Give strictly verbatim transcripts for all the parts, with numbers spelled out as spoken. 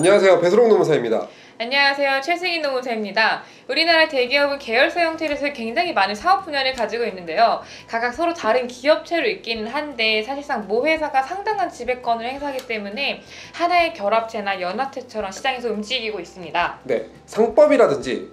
안녕하세요. 배수록 노무사입니다. 안녕하세요. 최승희 노무사입니다. 우리나라 대기업은 계열사 형태로서 굉장히 많은 사업 분야를 가지고 있는데요. 각각 서로 다른 기업체로 있기는 한데 사실상 모 회사가 상당한 지배권을 행사하기 때문에 하나의 결합체나 연합체처럼 시장에서 움직이고 있습니다. 네, 상법이라든지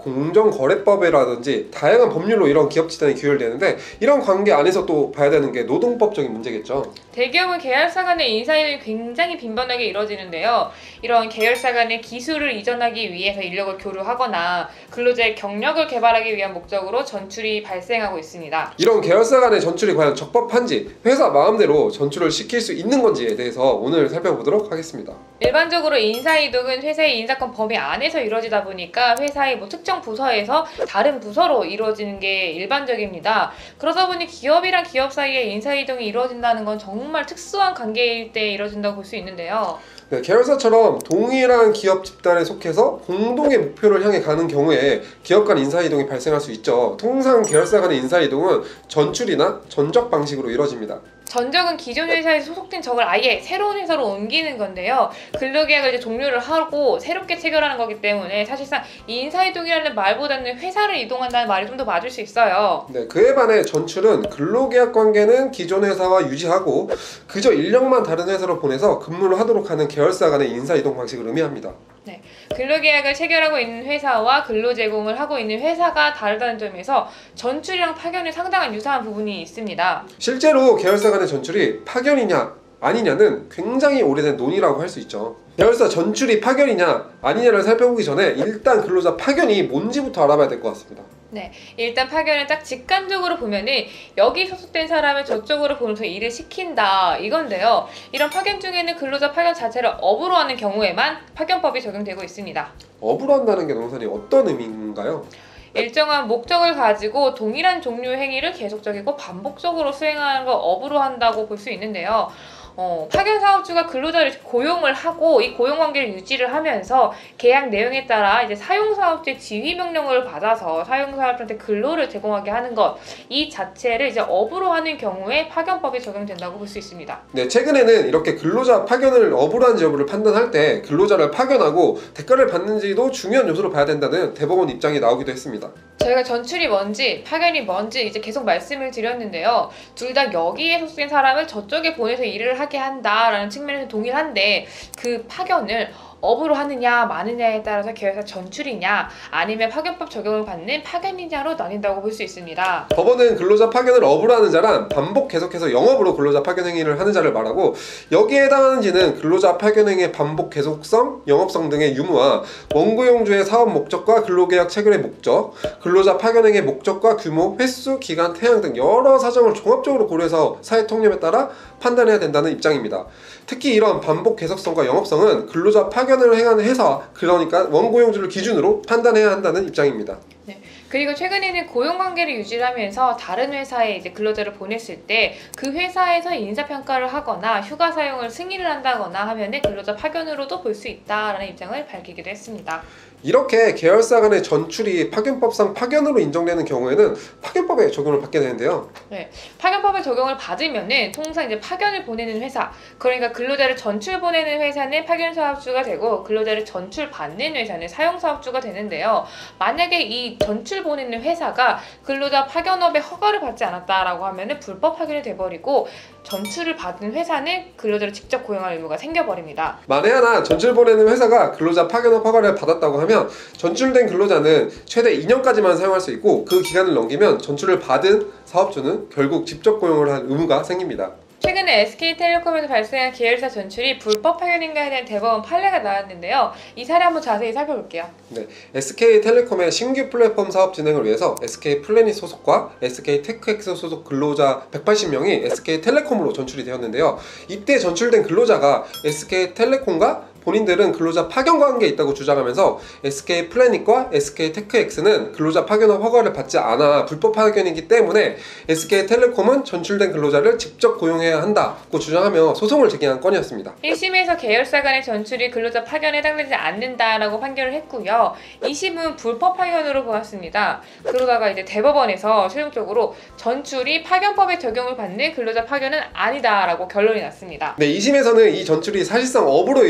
공정거래법이라든지 다양한 법률로 이런 기업 집단이 규율되는데 이런 관계 안에서 또 봐야 되는 게 노동법적인 문제겠죠. 대기업은 계열사 간의 인사이동이 굉장히 빈번하게 이루어지는데요. 이런 계열사 간의 기술을 이전하기 위해서 인력을 교류하거나 근로자의 경력을 개발하기 위한 목적으로 전출이 발생하고 있습니다. 이런 계열사 간의 전출이 과연 적법한지, 회사 마음대로 전출을 시킬 수 있는 건지에 대해서 오늘 살펴보도록 하겠습니다. 일반적으로 인사이동은 회사의 인사권 범위 안에서 이루어지다 보니까 회사의 뭐 특정 부서에서 다른 부서로 이루어지는 게 일반적입니다. 그러다 보니 기업이랑 기업 사이에 인사이동이 이루어진다는 건 정말 특수한 관계일 때 이루어진다고 볼 수 있는데요. 네, 계열사처럼 동일한 기업 집단에 속해서 공동의 목표를 향해 가는 경우에 기업 간 인사이동이 발생할 수 있죠. 통상 계열사 간의 인사이동은 전출이나 전적 방식으로 이루어집니다. 전적은 기존 회사에서 소속된 적을 아예 새로운 회사로 옮기는 건데요. 근로계약을 이제 종료를 하고 새롭게 체결하는 거기 때문에 사실상 인사이동이라는 말보다는 회사를 이동한다는 말이 좀 더 맞을 수 있어요. 네, 그에 반해 전출은 근로계약 관계는 기존 회사와 유지하고 그저 인력만 다른 회사로 보내서 근무를 하도록 하는 계열사 간의 인사이동 방식을 의미합니다. 네, 근로계약을 체결하고 있는 회사와 근로 제공을 하고 있는 회사가 다르다는 점에서 전출이랑 파견에 상당한 유사한 부분이 있습니다. 실제로 계열사 간의 전출이 파견이냐 아니냐는 굉장히 오래된 논의라고 할 수 있죠. 계열사 전출이 파견이냐 아니냐를 살펴보기 전에 일단 근로자 파견이 뭔지부터 알아봐야 될 것 같습니다. 네, 일단 파견은 딱 직관적으로 보면은 여기 소속된 사람을 저쪽으로 보내서 일을 시킨다 이건데요. 이런 파견 중에는 근로자 파견 자체를 업으로 하는 경우에만 파견법이 적용되고 있습니다. 업으로 한다는 게 노무사님 어떤 의미인가요? 일정한 목적을 가지고 동일한 종류의 행위를 계속적이고 반복적으로 수행하는 걸 업으로 한다고 볼 수 있는데요. 어, 파견 사업주가 근로자를 고용을 하고 이 고용 관계를 유지를 하면서 계약 내용에 따라 이제 사용 사업주의 지휘 명령을 받아서 사용 사업주한테 근로를 제공하게 하는 것, 이 자체를 이제 업으로 하는 경우에 파견법이 적용된다고 볼 수 있습니다. 네, 최근에는 이렇게 근로자 파견을 업으로 한지 여부를 판단할 때 근로자를 파견하고 대가를 받는지도 중요한 요소로 봐야 된다는 대법원 입장이 나오기도 했습니다. 저희가 전출이 뭔지 파견이 뭔지 이제 계속 말씀을 드렸는데요. 둘 다 여기에 소속된 사람을 저쪽에 보내서 일을 하게 한다라는 측면에서 동일한데 그 파견을 업으로 하느냐 마느냐에 따라서 계열사 전출이냐 아니면 파견법 적용을 받는 파견이냐로 나뉜다고 볼 수 있습니다. 법원은 근로자 파견을 업으로 하는 자란 반복 계속해서 영업으로 근로자 파견 행위를 하는 자를 말하고 여기에 해당하는지는 근로자 파견 행위의 반복 계속성, 영업성 등의 유무와 원고용주의 사업 목적과 근로계약 체결의 목적, 근로자 파견 행위의 목적과 규모, 횟수, 기간, 태양 등 여러 사정을 종합적으로 고려해서 사회통념에 따라 판단해야 된다는 입장입니다. 특히 이런 반복 계속성과 영업성은 근로자 파견을 행하는 회사, 그러니까 원고용주를 기준으로 판단해야 한다는 입장입니다. 네. 그리고 최근에는 고용관계를 유지하면서 다른 회사에 이제 근로자를 보냈을 때 그 회사에서 인사평가를 하거나 휴가 사용을 승인을 한다거나 하면은 근로자 파견으로도 볼 수 있다라는 입장을 밝히기도 했습니다. 이렇게 계열사 간의 전출이 파견법상 파견으로 인정되는 경우에는 파견법에 적용을 받게 되는데요. 네, 파견법의 적용을 받으면은 통상 이제 파견을 보내는 회사, 그러니까 근로자를 전출 보내는 회사는 파견 사업주가 되고 근로자를 전출 받는 회사는 사용 사업주가 되는데요. 만약에 이 전출 보내는 회사가 근로자 파견업의 허가를 받지 않았다라고 하면은 불법 파견이 돼버리고 전출을 받은 회사는 근로자를 직접 고용할 의무가 생겨버립니다. 만에 하나 전출 보내는 회사가 근로자 파견업 허가를 받았다고 하면 전출된 근로자는 최대 이 년까지만 사용할 수 있고 그 기간을 넘기면 전출을 받은 사업주는 결국 직접 고용을 할 의무가 생깁니다. 최근에 에스케이텔레콤에서 발생한 계열사 전출이 불법 파견인가에 대한 대법원 판례가 나왔는데요. 이 사례 한번 자세히 살펴볼게요. 네, 에스케이텔레콤의 신규 플랫폼 사업 진행을 위해서 에스케이플래닛 소속과 에스케이테크엑스 소속 근로자 백팔십 명이 에스케이텔레콤으로 전출이 되었는데요. 이때 전출된 근로자가 에스케이텔레콤과 본인들은 근로자 파견 관계에 있다고 주장하면서 에스케이플래닛과 에스케이테크엑스는 근로자 파견업 허가를 받지 않아 불법 파견이기 때문에 에스케이텔레콤은 전출된 근로자를 직접 고용해야 한다고 주장하며 소송을 제기한 건이었습니다. 일 심에서 계열사 간의 전출이 근로자 파견에 해당되지 않는다라고 판결을 했고요. 이 심은 불법 파견으로 보았습니다. 그러다가 이제 대법원에서 최종적으로 전출이 파견법에 적용을 받는 근로자 파견은 아니다라고 결론이 났습니다. 네, 이 심에서는 이 전출이 사실상 업으로 이루어졌다고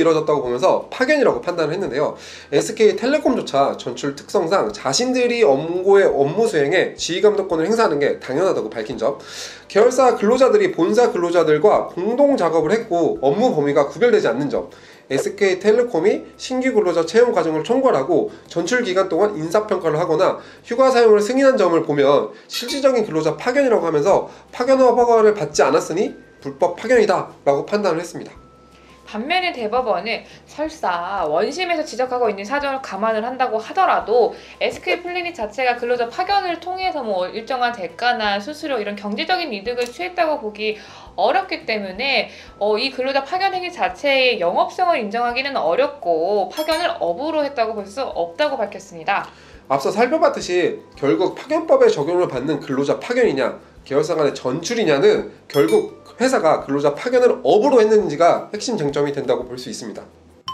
거라고 보면서 파견이라고 판단을 했는데요. 에스케이텔레콤조차 전출 특성상 자신들이 업무의 업무 수행에 지휘감독권을 행사하는 게 당연하다고 밝힌 점, 계열사 근로자들이 본사 근로자들과 공동 작업을 했고 업무 범위가 구별되지 않는 점, 에스케이텔레콤이 신규 근로자 채용 과정을 총괄하고 전출 기간 동안 인사평가를 하거나 휴가 사용을 승인한 점을 보면 실질적인 근로자 파견이라고 하면서 파견 허가를 받지 않았으니 불법 파견이다 라고 판단을 했습니다. 반면에 대법원은 설사 원심에서 지적하고 있는 사정을 감안을 한다고 하더라도 에스케이플래닛 자체가 근로자 파견을 통해서 뭐 일정한 대가나 수수료 이런 경제적인 이득을 취했다고 보기 어렵기 때문에 어, 이 근로자 파견 행위 자체의 영업성을 인정하기는 어렵고 파견을 업으로 했다고 볼 수 없다고 밝혔습니다. 앞서 살펴봤듯이 결국 파견법에 적용을 받는 근로자 파견이냐 계열사 간의 전출이냐는 결국 회사가 근로자 파견을 업으로 했는지가 핵심 쟁점이 된다고 볼 수 있습니다.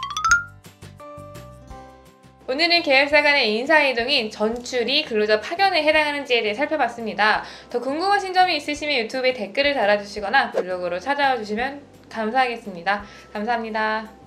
오늘은 계열사 간의 인사이동인 전출이 근로자 파견에 해당하는지에 대해 살펴봤습니다. 더 궁금하신 점이 있으시면 유튜브에 댓글을 달아주시거나 블로그로 찾아와 주시면 감사하겠습니다. 감사합니다.